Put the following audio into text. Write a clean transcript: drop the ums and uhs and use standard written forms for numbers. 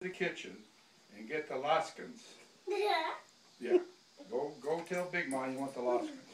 the kitchen and get the Laskins. Yeah. Yeah. Go tell Big Ma you want the Laskins.